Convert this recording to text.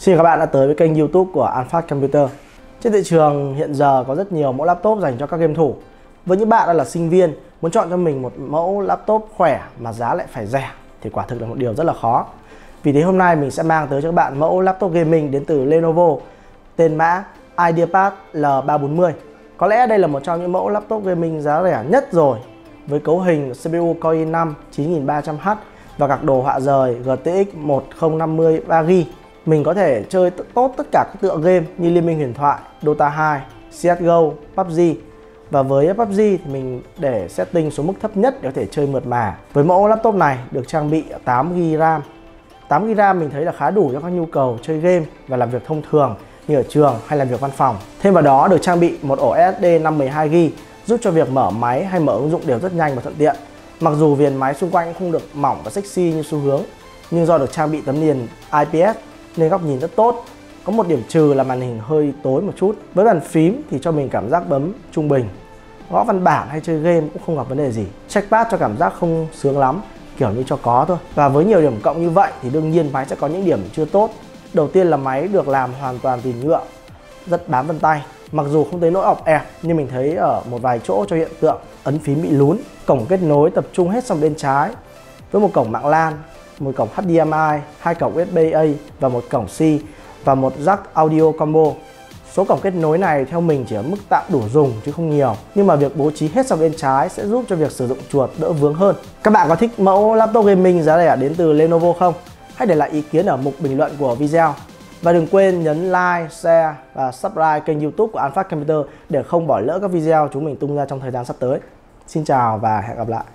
Xin chào các bạn đã tới với kênh YouTube của Anfac Computer. Trên thị trường hiện giờ có rất nhiều mẫu laptop dành cho các game thủ. Với những bạn là sinh viên muốn chọn cho mình một mẫu laptop khỏe mà giá lại phải rẻ thì quả thực là một điều rất là khó. Vì thế hôm nay mình sẽ mang tới cho các bạn mẫu laptop gaming đến từ Lenovo tên mã IdeaPad L340. Có lẽ đây là một trong những mẫu laptop gaming giá rẻ nhất rồi, với cấu hình CPU Core i5 9300H và các đồ họa rời GTX 1050 3GB. Mình có thể chơi tốt tất cả các tựa game như Liên minh huyền thoại, Dota 2, CSGO, PUBG. Và với PUBG thì mình để setting xuống mức thấp nhất để có thể chơi mượt mà. Với mẫu laptop này được trang bị 8GB RAM. 8GB RAM mình thấy là khá đủ cho các nhu cầu chơi game và làm việc thông thường như ở trường hay làm việc văn phòng. Thêm vào đó được trang bị một ổ SSD 512GB giúp cho việc mở máy hay mở ứng dụng đều rất nhanh và thuận tiện. Mặc dù viền máy xung quanh không được mỏng và sexy như xu hướng, nhưng do được trang bị tấm nền IPS nên góc nhìn rất tốt. Có một điểm trừ là màn hình hơi tối một chút. Với bàn phím thì cho mình cảm giác bấm trung bình. Gõ văn bản hay chơi game cũng không gặp vấn đề gì. Trackpad cho cảm giác không sướng lắm, kiểu như cho có thôi. Và với nhiều điểm cộng như vậy thì đương nhiên máy sẽ có những điểm chưa tốt. Đầu tiên là máy được làm hoàn toàn từ nhựa, rất bám vân tay. Mặc dù không tới nỗi ọp ẹp nhưng mình thấy ở một vài chỗ cho hiện tượng ấn phím bị lún. Cổng kết nối tập trung hết sang bên trái với một cổng mạng LAN, một cổng HDMI, hai cổng USB-A và một cổng C và một jack audio combo. Số cổng kết nối này theo mình chỉ ở mức tạm đủ dùng chứ không nhiều, nhưng mà việc bố trí hết sang bên trái sẽ giúp cho việc sử dụng chuột đỡ vướng hơn. Các bạn có thích mẫu laptop gaming giá rẻ đến từ Lenovo không? Hãy để lại ý kiến ở mục bình luận của video. Và đừng quên nhấn like, share và subscribe kênh YouTube của Anfac Computer để không bỏ lỡ các video chúng mình tung ra trong thời gian sắp tới. Xin chào và hẹn gặp lại.